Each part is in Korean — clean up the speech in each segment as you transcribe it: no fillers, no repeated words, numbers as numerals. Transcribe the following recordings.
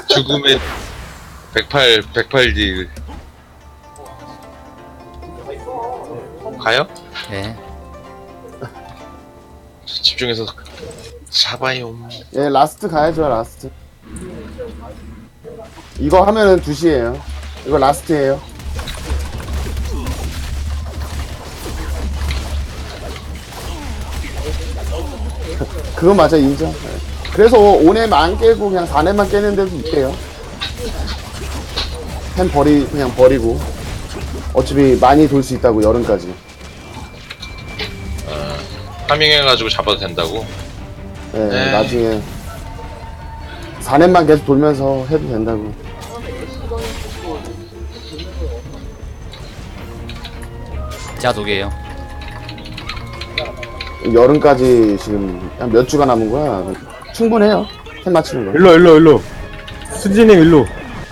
죽음의 108딜 가요? 네. 집중해서 잡아요. 예, 라스트 가야죠, 라스트. 이거 하면은 2시에요. 이거 라스트예요. 그거 맞아, 인정. 예. 그래서 5렘 안 깨고 그냥 4렘만 깨는 데도 있대요. 템 그냥 버리고. 어차피 많이 돌 수 있다고, 여름까지. 파밍해가지고 잡아도 된다고? 예, 네. 나중에 4렘만 계속 돌면서 해도 된다고. 제가 독이에요. 여름까지 지금 한 몇 주가 남은 거야. 충분해요. 템 맞추는 거. 일로 수진님 일로.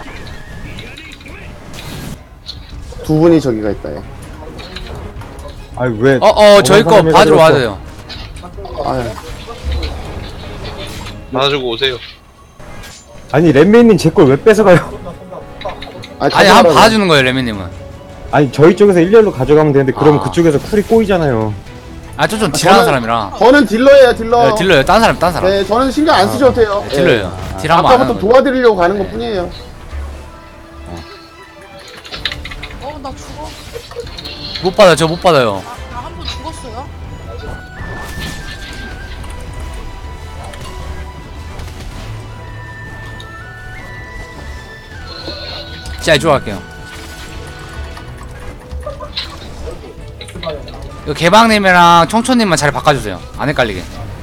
두 분이 저기가 있다, 얘. 아이 왜 저희 거 사람이 받으러 해가지고 와줘요. 아유. 받아주고 오세요. 아니 렘메이님 제 걸 왜 뺏어가요? 아니, 가져가라고. 한번 봐주는 거예요, 레미님은. 아니 저희 쪽에서 일렬로 가져가면 되는데 그러면 아. 그쪽에서 쿨이 꼬이잖아요. 좀 딜하는 사람이라. 저는 딜러예요, 딜러. 네, 딜러요. 딴 사람. 네, 저는 신경 안 쓰셔도 돼요. 네, 딜러예요. 딜 한번 안 하는 아까부터 거예요. 도와드리려고 가는 것 뿐이에요. 나 죽어. 못 받아요, 저 못 받아요. 나 한 번 죽었어요. 진짜 이쪽으로 갈게요. 이거 개방님이랑 청초님만 자리 바꿔주세요. 안 헷갈리게.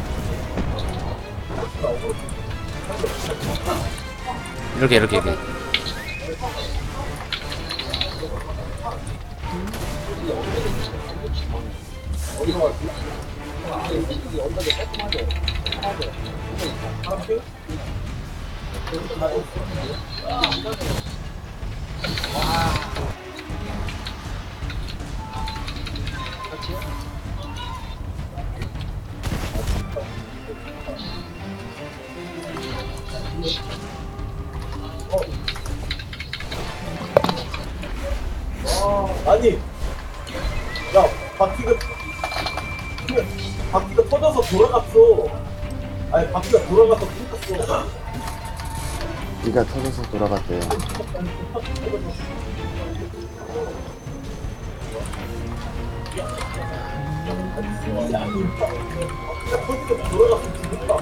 이렇게. 아니, 야, 바퀴가 터져서 돌아갔어. 아니, 바퀴가 돌아가서 끊겼어. 네가 터져서 돌아갔대요. 바퀴가 돌아가서 죽었다.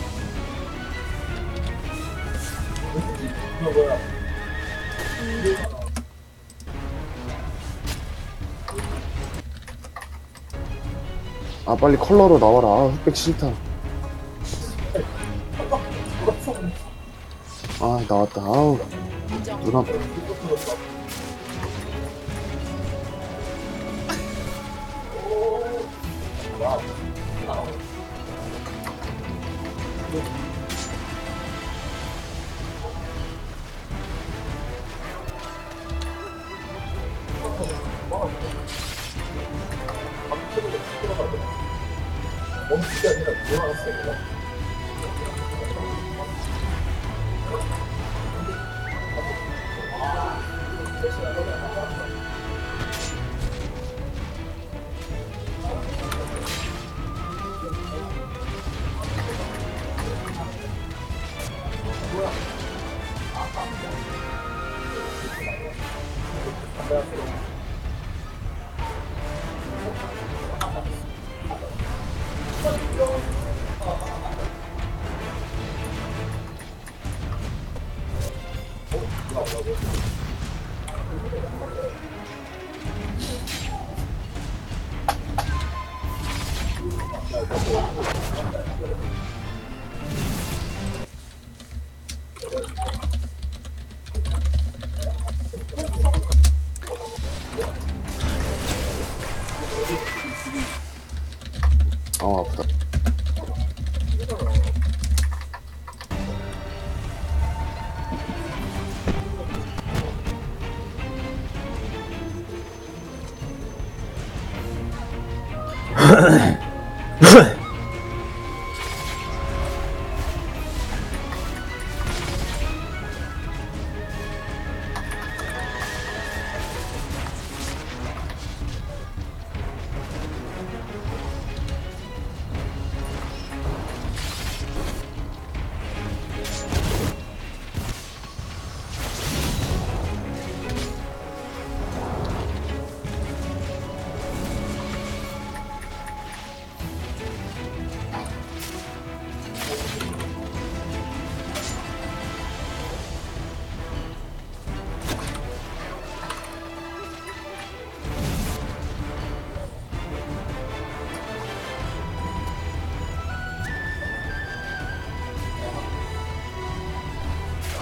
뭐야? 아, 빨리 컬러로 나와라. 아, 흑백 싫다. 아, 나왔다. 아우, 눈 아파. 멈추게 아니라 돌아갔어. 아프다.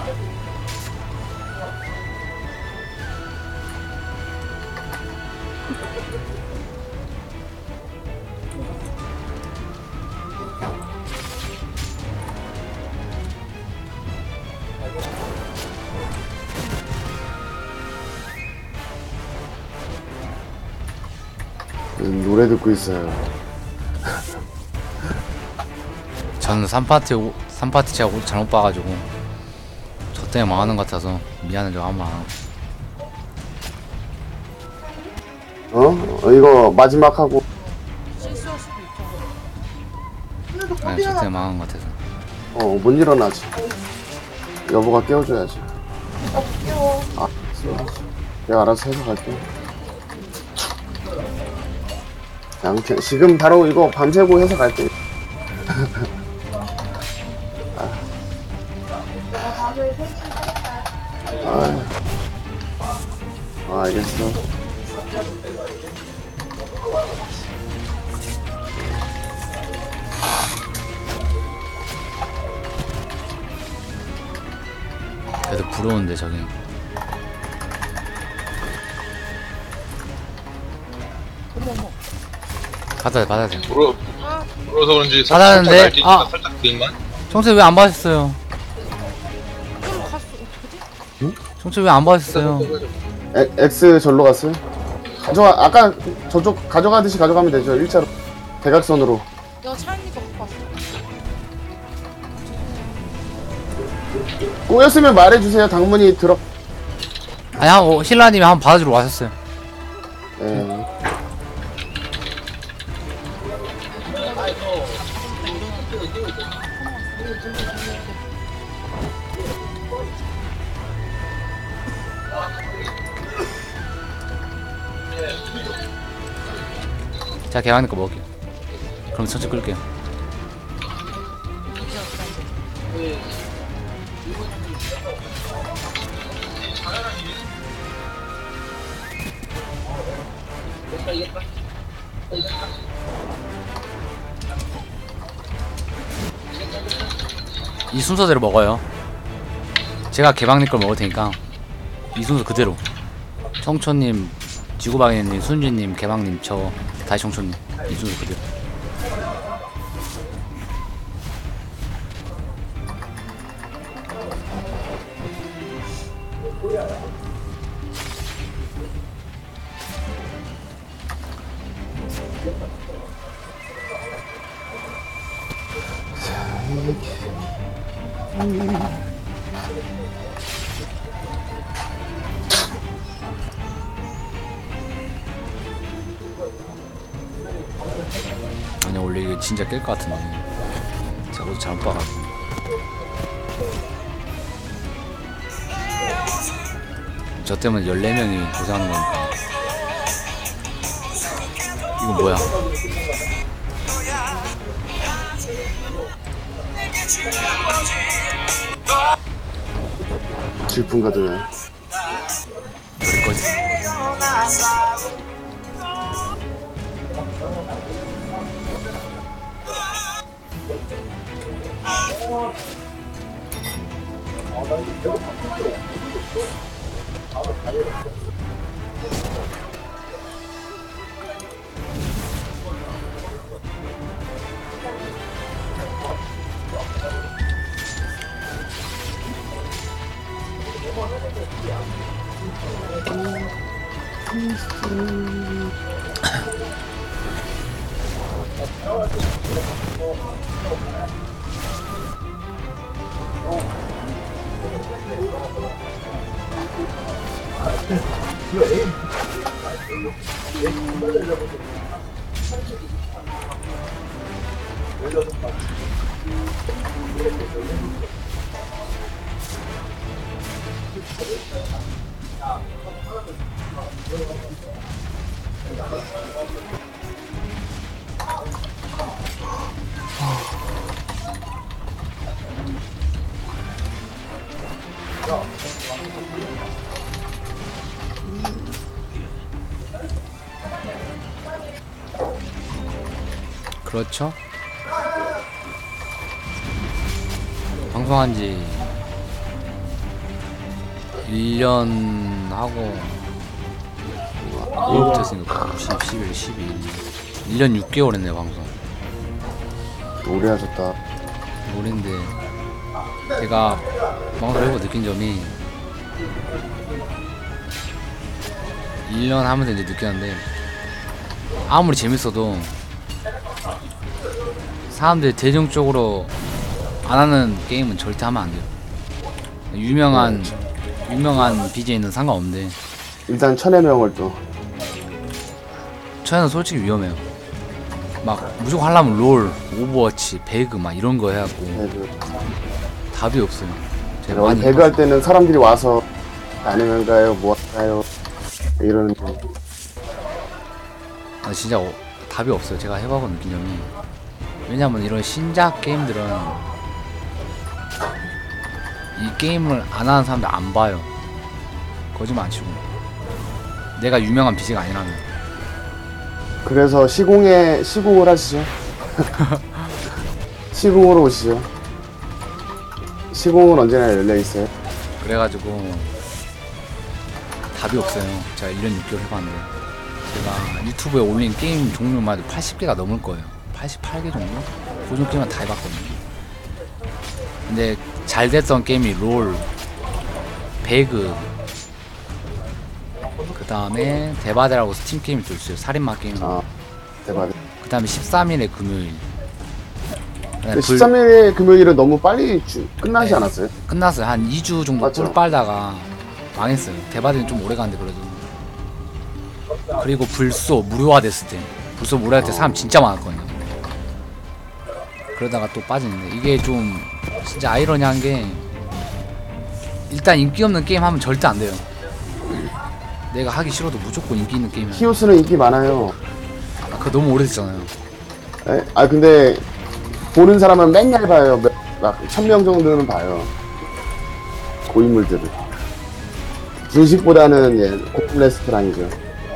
노래 듣고 있어요. 저는 3파티 제가 잘못 봐가지고 저 때문에 망하는 것 같아서 미안해. 저 아무 말 안 하고. 이거 마지막 하고. 실수할 수도 있잖아. 네, 저 때문에 망한 것 같아서. 못 일어나지. 여보가 깨워줘야지. 깨워. 아, 내가 알아서 해서 갈게. 양태, 지금 바로 이거 밤새고 해서 갈게. 알겠어. 그래도 부러운데 저기. 받아야 돼. 불어서 그런지 받았는데, 살짝 살짝 그인만. 청소 왜 안 받으셨어요? 그럼 갔어. 어떡하지? 청소 왜 안 받으셨어요? X 절로 갔어요? 아까 저쪽 가져가듯이 가져가면 되죠. 일자로. 대각선으로. 내가 차이니까 못 봤어. 꼬였으면 말해주세요. 당문이 들어. 아니, 신라님이 한번 받아주러 와셨어요. 예. 제가 개왕님 거 먹을게요. 그럼 천천히 끌게요. 이 순서대로 먹어요. 제가 개방님 걸 먹을 테니까 이 순서 그대로. 청초님, 지구방해님, 순주님, 개방님, 저 다시 청초님. 이 순서 그대로. 아니 원래 이거 진짜 깰 것 같은데 제가 옷 잘못 봐가지고. 저 때문에 14명이 고생하는 거니까. 이거 뭐야? 질풍가도네. 그럴 거지. 그렇죠? 방송한 지 1년 하고 5월부터 했으니까 90, 11, 12 1년 6개월 했네 방송. 오래 하셨다. 오랜데 제가 방송을 해보고 느낀 점이 1년 하면서 이제 느꼈는데 아무리 재밌어도 사람들이 대중적으로 안 하는 게임은 절대 하면 안 돼요. 유명한 BJ는 상관없는데 일단 천의 명을 또. 저는 솔직히 위험해요. 막 무조건 하려면 롤, 오버워치, 배그 막 이런 거 해갖고 배그. 답이 없어요. 제가 원래 많이 배그 할 때는 사람들이 와서 아니면 가요, 뭐 할까요? 이러는데. 진짜 답이 없어요. 제가 해봐고 느낀 점이 왜냐면 이런 신작 게임들은 이 게임을 안 하는 사람들 안 봐요. 거짓말 안 치고 내가 유명한 BJ가 아니라면. 그래서 시공을 하시죠. 시공으로 오시죠. 시공은 언제나 열려 있어요. 그래가지고 답이 없어요. 제가 1년 6개월 해봤는데 제가 유튜브에 올린 게임 종류만 해도 80개가 넘을 거예요. 88개 정도? 고정 게임만 다 해봤거든요. 근데 잘 됐던 게임이 롤, 배그, 그 다음에 대바대라고 스팀 게임이 또 있어요. 살인마 게임. 아, 대박. 그 다음에 13일의 금요일. 근데 13일의 금요일은 너무 빨리 끝나지 네. 않았어요? 끝났어요. 한 2주 정도 맞죠? 꿀 빨다가 망했어요. 대바대는 좀 오래 갔는데 그래도. 그리고 불소 무료화 됐을 때. 불소 무료화 때 사람 진짜 많았거든요. 그러다가 또 빠지는데 이게 좀 진짜 아이러니한 게 일단 인기 없는 게임 하면 절대 안 돼요. 내가 하기 싫어도 무조건 인기 있는 게임 해요. 히오스는 인기 많아요. 그거 너무 오래됐잖아요. 아 근데 보는 사람은 맨날 봐요. 막 1000명 정도는 봐요. 고인물들을. 중식보다는 예, 고급 레스토랑이죠.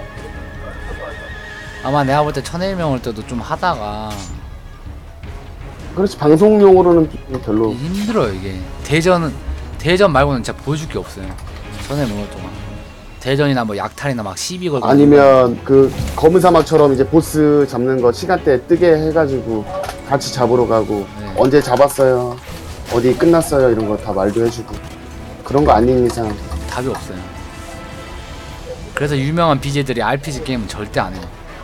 아마 내가 볼 때 1001명을 때도 좀 하다가 그렇지, 방송용으로는 좀 별로. 힘들어요 이게. 대전 말고는 진짜 보여줄 게 없어요. 1001명 동안. 대전이나 뭐 약탈이나 막 시비 걸고 아니면 그 검은 사막처럼 이제 보스 잡는 거 시간대 뜨게 해가지고 같이 잡으러 가고 네. 언제 잡았어요, 어디 끝났어요, 이런 거 다 말도 해주고. 그런 거 아닌 이상 답이 없어요. 그래서 유명한 BJ들이 RPG 게임은 절대 안 해요.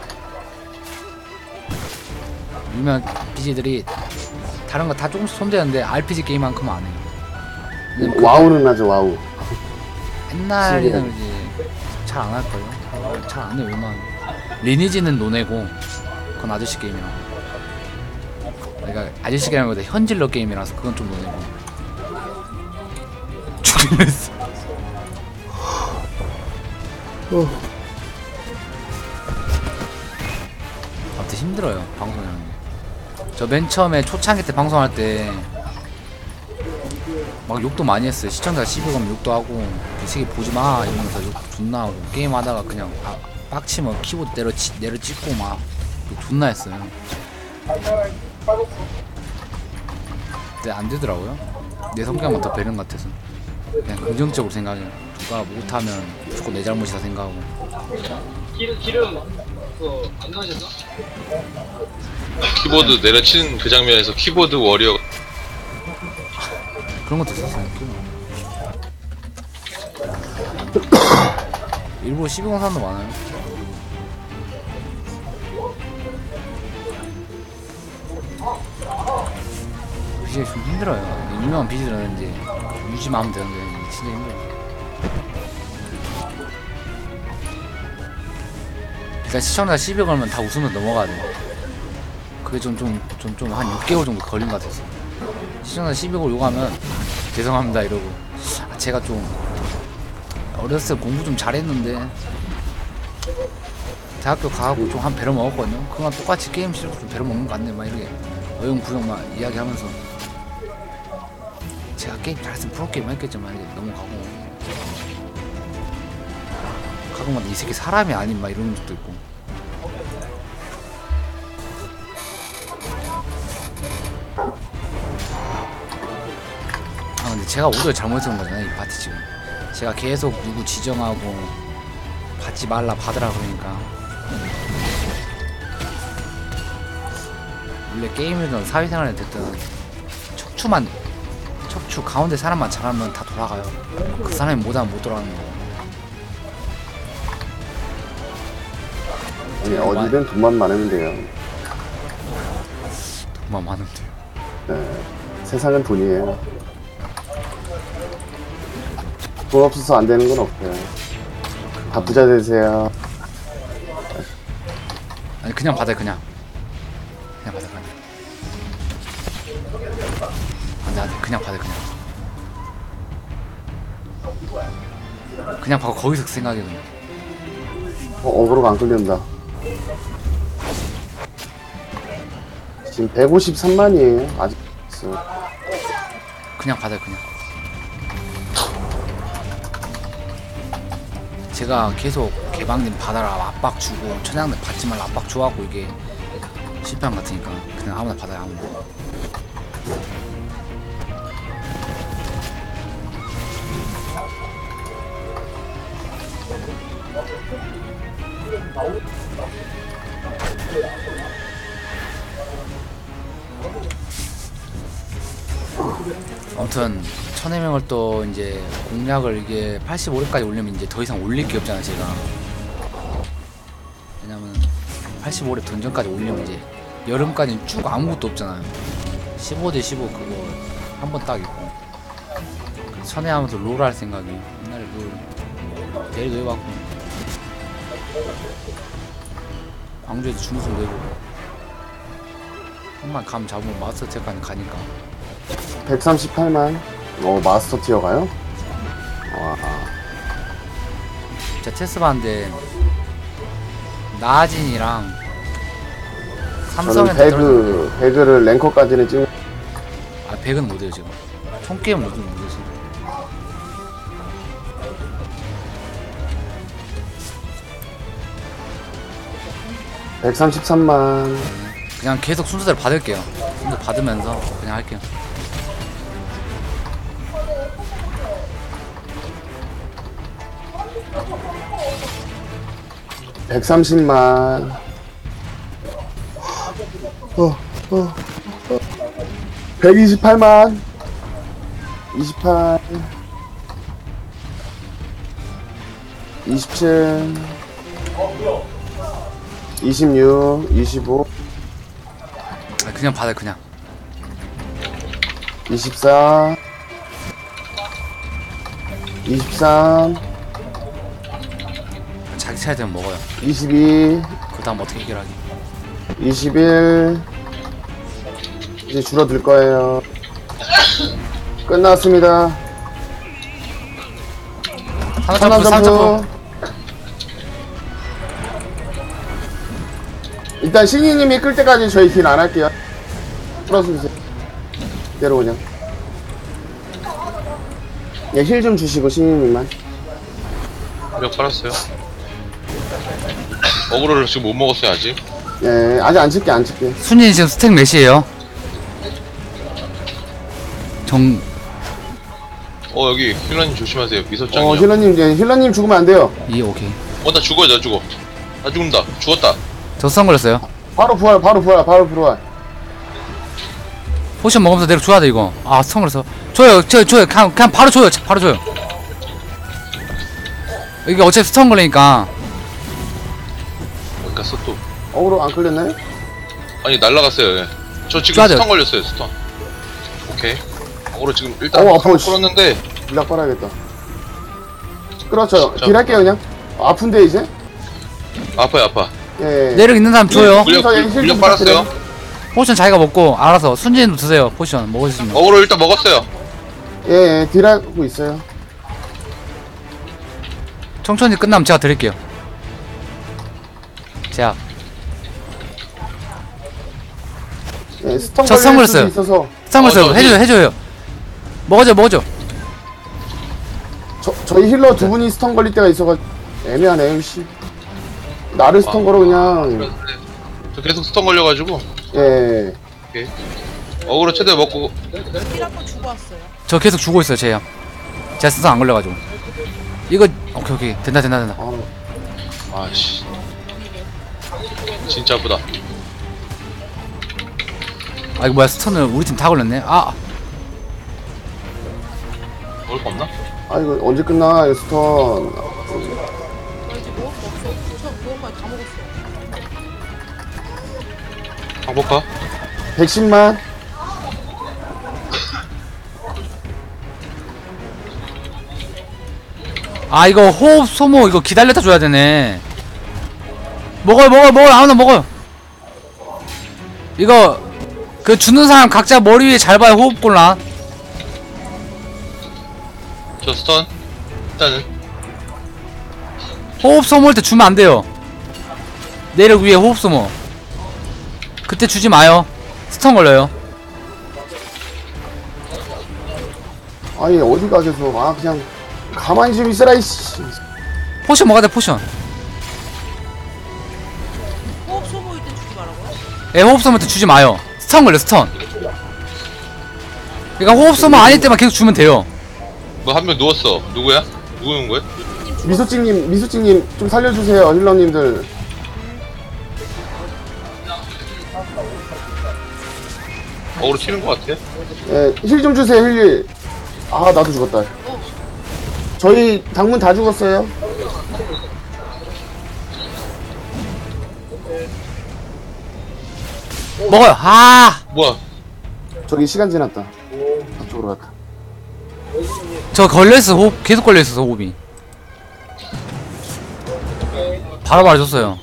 유명한 BJ들이 다른 거 다 조금씩 손대는데 RPG 게임만큼은 안 해요. 왜냐면 그게 와우는 하죠. 와우. 옛날에는 이제 잘 안 할걸요? 잘 안 해요. 웬만하면 리니지는 노네고 그건 아저씨 게임이라. 그러니까 아저씨 게임보다 현질러 게임이라서 그건 좀 노네고. 죽이면서 아무튼 힘들어요 방송이라는 게. 저 맨 처음에 초창기 때 방송할 때 막 욕도 많이 했어요. 시청자 12금 욕도 하고 이 새끼 보지마 이러면서 욕 존나 하고 게임 하다가 그냥 빡치면 키보드 내려 찍고 막 욕 존나 했어요. 근데 안 되더라고요. 내 성격만 더 배는 것 같아서 그냥 긍정적으로 생각해요. 누가 못하면 무조건 내 잘못이다 생각하고. 기름 그거 안 넣으셨어? 키보드 내려치는 그 장면에서 키보드 워리어 그런 것도 있었어요. 일부러 12공 사람도 많아요. BJ 좀 힘들어요. 유명한 BJ들은 이제 유지만 하면 되는데 진짜 힘들어요. 일단 시청자 12 걸면 다 웃으면 넘어가야 돼. 그게 좀 한 6개월 정도 걸린 것 같았어. 시청자 12걸 욕하면 죄송합니다 이러고. 제가 좀 어렸을 때 공부 좀 잘했는데 대학교 가고 좀 한 배려 먹었거든요. 그거랑 똑같이 게임 실력 좀 배려 먹는 거 같네 막 이렇게 어영부영 막 이야기하면서 제가 게임 잘했으면 프로게임 했겠지만 이제 넘어가고 가끔마다 이 새끼 사람이 아닌 막 이런 적도 있고. 아 근데 제가 오더를 잘못했던 거잖아요 이 파티 지금. 제가 계속 누구 지정하고 받지 말라 받으라 그러니까. 원래 게임이든 사회생활에 됐든 척추 가운데 사람만 잘하면 다 돌아가요. 그 사람이 못하면 못 돌아가는 거. 아니, 어디든 돈만 많으면 돼요. 돈만 많으면 돼요. 네. 세상은 돈이에요. 돈 없어서 안 되는 건 없어요. 다 부자 되세요. 아니 그냥 받아요. 그냥 받아 그냥. 안돼 그냥 받아 그냥 받고 거기서 생각해 그냥. 어그로가 안 끌린다. 지금 153만이에요. 아직 있어요. 그냥 받아요 그냥. 제가 계속 개방님 받아라 압박 주고 천양님 받지 말라 압박 줘갖고 이게 실패한 것 같으니까 그냥 아무나 받아요 아무나. 아무튼 1000회명을 또 이제 공략을 이게 85렙까지 올리면 이제 더 이상 올릴 게 없잖아요 제가. 왜냐면 85렙 던전까지 올리면 이제 여름까지는 쭉 아무것도 없잖아요. 15대 15 그거 한 번 딱 있고. 1000회 하면서 롤 할 생각이. 옛날에 롤 내일도 해봤고 광주에서 준우승 내고 한번 감 잡으면 마스터 티어까지 가니까. 138만. 마스터 티어 가요? 와. 제가 테스트 봤는데 나진이랑 저는 삼성한테 떨어졌는데 배그를 랭커까지는 찍는. 아 배그는 못해요 지금. 총게임 못해서. 네. 133만. 그냥 계속 순서대로 받을게요. 순서 받으면서 그냥 할게요. 백 130만. 128만. 28. 27. 26. 25. 아, 그냥 받아요 그냥. 24. 23. 자기 차례 되면 먹어요. 22. 그 다음 어떻게 해결하기. 21. 이제 줄어들 거예요. 끝났습니다. 삼점프 삼점프. 일단 신이님이 끌 때까지 저희 딜 안 할게요. 풀어주세요. 이대로 그냥. 예, 힐 좀 주시고 신이님만. 몇 빨았어요? 어그로를 지금 못 먹었어요 아직. 예, 아직 안 칠게 안 칠게. 순이 지금 스택 몇이에요? 여기 힐러님 조심하세요. 미소짱이요. 힐러님 죽으면 안 돼요. 오케이. 나 죽어요. 나 죽어. 나 죽는다. 죽었다. 저 수상 걸렸어요. 바로 부활. 포션 먹으면서 내려 줘야 돼 이거. 아 수상 걸렸어. 줘요. 그냥 바로 줘요. 바로 줘요. 이게 어차피 수상 걸리니까. 어디 갔어 또? 어그로 안 끌렸나요? 아니 날라갔어요. 예. 저 지금 쏴야 돼요. 스턴 걸렸어요. 스턴. 오케이. 어그로 지금 일단 아파. 끌었는데 일락 빨아야겠다. 그렇죠. 진짜. 딜 할게요 그냥. 아픈데 이제? 아파요 아파. 예. 내력 있는 사람 줘요. 물량 빨았어요. 포션 자기가 먹고 알아서 순진도 드세요. 포션 먹으시면. 어그로 일단 먹었어요. 예, 딜 하고 있어요. 청천이 끝나면 제가 드릴게요. 제가 예, 스턴 저 스턴 걸릴 수도 걸렸어요. 있어서 수상 걸렸어요. 저- 해줘요. 먹어줘. 저희 힐러 두 분이 스턴 걸릴 때가 있어가지고 애매하네요, 씨. 나를 스턴 걸어 그냥. 저 계속 스턴 걸려가지고 예. 어그로 최대 먹고 힐 한번 주고 왔어요. 저 계속 주고 있어요. 제가 수상 안 걸려가지고. 이거 오케이 된다. 아씨. 진짜 아프다. 아 이거 뭐야 스턴을 우리 팀 다 걸렸네. 아 먹을 거 없나? 아 이거 언제 끝나 이 스턴. 나 이제 먹을 거 없어. 저 무언가다 먹었어. 가볼까? 110만. 아 이거 호흡 소모 이거 기다렸다 줘야 되네. 먹어요 아무나 먹어요. 이거 그 주는 사람 각자 머리 위에 잘 봐요. 호흡 곤란. 저 스턴. 일단은. 호흡 소모할 때 주면 안 돼요. 내력 위에 호흡 소모. 그때 주지 마요. 스턴 걸려요. 아니 어디가 계속. 아 그냥 가만히 좀 있어라 이씨. 포션 먹어야 돼 포션. 호흡 소모일 땐 주지 말라고요? 예, 호흡 소모 때 주지 마요. 스턴 걸려 스턴. 그러니까 호흡 소모 아닐 때만 계속 주면 돼요. 뭐 한 명 누웠어. 누구야? 누구 누운 거야? 미소찡님 좀 살려주세요 힐러님들. 어그로 튀는 거 같아. 예, 힐 좀 주세요 힐. 아 나도 죽었다. 저희 당문 다 죽었어요. 먹어요. 아, 뭐야? 저기 시간 지났다. 앞쪽으로 갔다. 저 걸려있어. 호흡 계속 걸려있어서 호흡이. 바로 말해줬어요.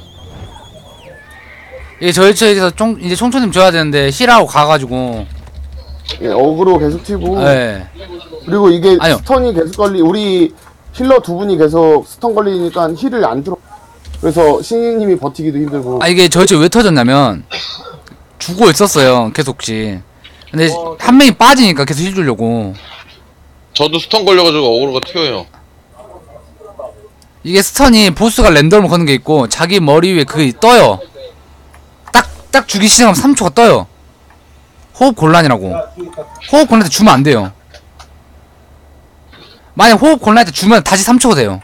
예, 저희에서 이제 총초님 줘야 되는데 힐하고 가가지고. 예, 어그로 계속 튀고. 예. 그리고 이게 아니요. 스턴이 계속 우리 힐러 두 분이 계속 스턴 걸리니까 힐을 안 들어. 그래서 신이님이 버티기도 힘들고. 아 이게 저희 왜 터졌냐면 주고 있었어요 계속씩. 근데 한 명이 빠지니까 계속 힐 주려고. 저도 스턴 걸려가지고 어그로가 튀어요. 이게 스턴이 보스가 랜덤을 거는 게 있고 자기 머리 위에 그게 떠요. 딱 주기 시작하면 3초가 떠요. 호흡 곤란이라고. 호흡 곤란 때 주면 안 돼요. 만약 호흡 곤란 때 주면 다시 3초가 돼요.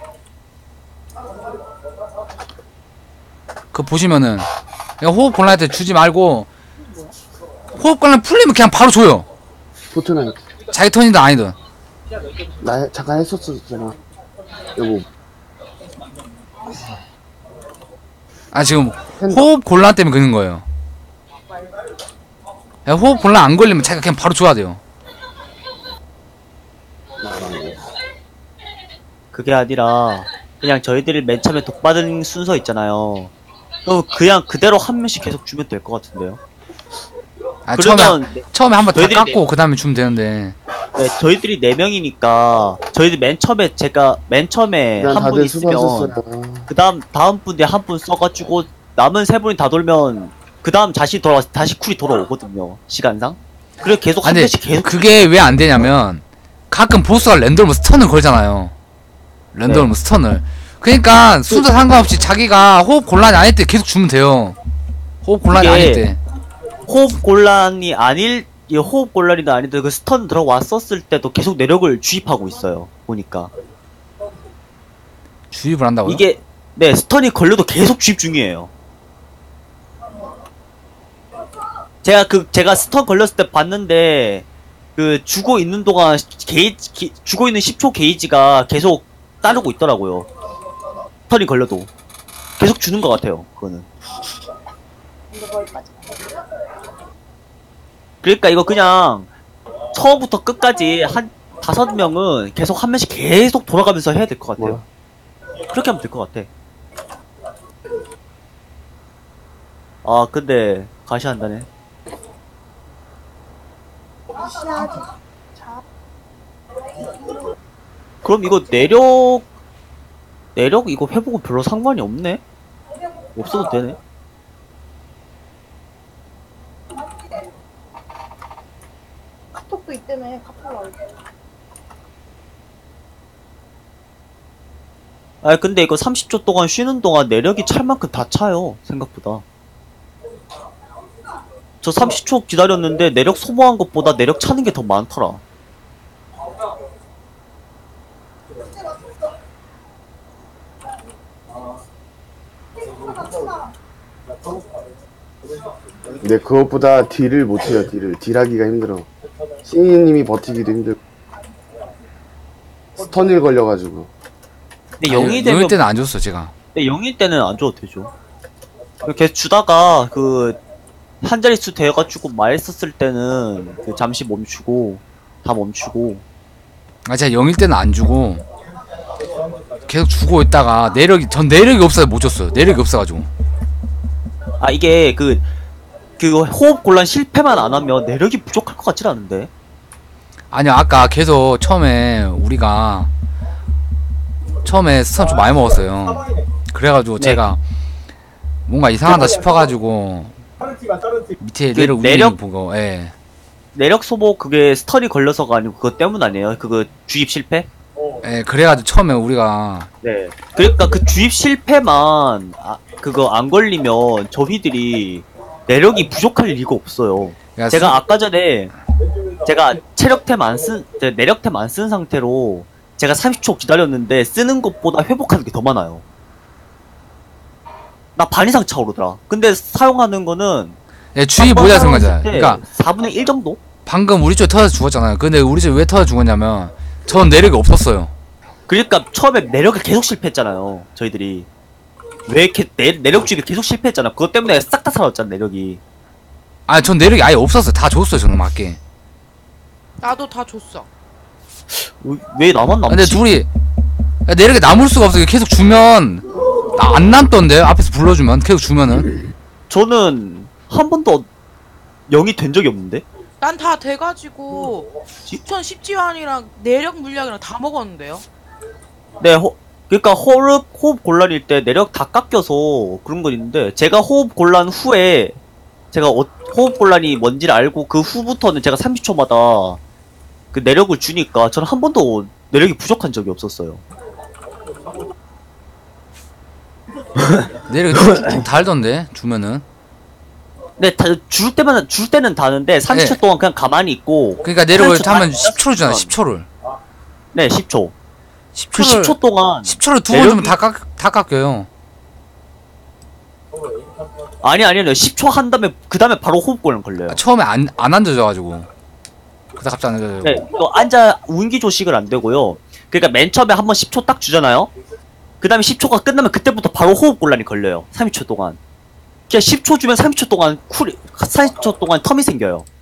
그거 보시면은 호흡 곤란 때 주지 말고 호흡 곤란 풀리면 그냥 바로 줘요. 포트나이트. 자기 턴이든 아니든. 나 잠깐 했었잖아. 여보. 아 지금 호흡 곤란 때문에 그런 거예요. 야, 호흡 곤란 안 걸리면 자기가 그냥 바로 줘야 돼요. 그게 아니라 그냥 저희들이 맨 처음에 독받은 순서 있잖아요. 그냥 그대로 한 명씩 계속 주면 될 것 같은데요. 아, 그러면 처음에 한번 다 저희들이 깎고 그 다음에 주면 되는데. 네, 저희들이 4명이니까 저희들 맨 처음에 그냥 한 분 다들 있으면 수고하셨어요. 그 다음 분에 한 분 써가지고 남은 3분이 다 돌면 그 다음 다시 쿨이 돌아오거든요. 시간상. 그래 계속 한 아니 명씩 계속 그게 왜 안 되냐면 가끔 보스가 랜덤으로 스턴을 걸잖아요. 랜덤으로 스턴을. 그러니까 순서 상관없이 자기가 호흡 곤란이 아닐 때 계속 주면 돼요. 호흡 곤란이 이게 아닐 때. 호흡 곤란이도 아닌데 그 스턴 들어왔었을 때도 계속 내력을 주입하고 있어요. 보니까 주입을 한다고요? 이게 네 스턴이 걸려도 계속 주입 중이에요. 제가 스턴 걸렸을 때 봤는데 그 주고 있는 동안 주고 있는 10초 게이지가 계속 따르고 있더라고요. 스턴이 걸려도 계속 주는 것 같아요. 그거는. 그러니까 이거 그냥 처음부터 끝까지 한 5명은 계속 한 명씩 계속 돌아가면서 해야 될 것 같아요. 그렇게 하면 될 것 같아. 아 근데 가시 한다네. 그럼 이거 내력 이거 회복은 별로 상관이 없네? 없어도 되네? 카톡도 있다며. 카톡 나올게. 아 근데 이거 30초 동안 쉬는 동안 내력이 찰 만큼 다 차요. 생각보다. 저 30초 기다렸는데 내력 소모한 것보다 내력 차는 게 더 많더라. 근데 그것보다 딜을 못해요. 딜하기가 힘들어. 신이님이 버티기도 힘들고 스턴일 걸려가지고. 근데 영이 되면 영일 때는 안 줬어 제가. 근데 영일 때는 안 줘도 되죠. 계속 주다가 그 한 자릿수 돼가지고 많이 썼을 때는 그 잠시 멈추고 다 멈추고. 아 제가 영일 때는 안 주고 계속 주고 있다가 전 내력이 없어서 못 줬어요. 내력이 없어가지고. 아 이게 그 호흡 곤란 실패만 안 하면 내력이 부족할 것 같질 않은데. 아니요 아까 계속 우리가 처음에 스턴 좀 많이 먹었어요. 그래가지고 네. 제가 뭔가 이상하다 싶어가지고 다른 팀이야 다른 팀. 밑에 그 내력 내력- 우리 보고 예. 내력 소모 그게 스턴이 걸려서가 아니고 그것 때문 아니에요? 그거 주입 실패? 예, 그래가지고 처음에 우리가 네. 그러니까 그 주입 실패만 그거 안 걸리면 저희들이 내력이 부족할 리가 없어요. 야, 제가 아까 전에 제가 체력템 안 쓴, 내력템 안 쓴 상태로 제가 30초 기다렸는데 쓰는 것보다 회복하는 게 더 많아요. 나 반 이상 차오르더라. 근데 사용하는 거는 예, 주의 모자 생각하잖아요. 그러니까 4분의 1 정도? 방금 우리 쪽에 터져서 죽었잖아요. 근데 우리 쪽에 왜 터져 죽었냐면 전 내력이 없었어요. 그러니까 처음에 내력을 계속 실패했잖아요. 저희들이. 왜 이렇게 내력 주기를 계속 실패했잖아. 그것 때문에 싹 다 사라졌잖아, 내력이. 아니 전 내력이 아예 없었어요. 다 줬어요 저는 맞게. 나도 다 줬어. 왜 나만 남지? 근데 둘이 내력이 남을 수가 없어요. 계속 주면 안 남던데 앞에서 불러주면 계속 주면은. 저는 한 번도 0이 된 적이 없는데? 난 다 돼가지고 10천 10지환이랑 내력 물약이랑 다 먹었는데요. 네, 그러니까 호흡 곤란일 때 내력 다 깎여서 그런 건 있는데, 제가 호흡 곤란 후에 제가 호흡 곤란이 뭔지를 알고 그 후부터는 제가 30초마다 그 내력을 주니까 저는 한 번도 내력이 부족한 적이 없었어요. 내력이 쭉 달던데 주면은. 네, 줄 때는 다는데 30초 네. 동안 그냥 가만히 있고. 그러니까 내력을 30초 타면 동안 10초를 주잖아. 10초를. 네, 10초. 그 10초를 10초 동안 10초를 두 번 주면 다 깎여요. 아니요. 10초 한 다음에 그 다음에 바로 호흡곤란 걸려요. 처음에 안 앉아져가지고. 그다 갑자기 안 앉아져가지고. 네, 또 운기 조식을 안 되고요. 그러니까 맨 처음에 한번 10초 딱 주잖아요. 그 다음에 10초가 끝나면 그때부터 바로 호흡곤란이 걸려요. 30초 동안. 그냥 10초 주면 30초 동안 30초 동안 텀이 생겨요.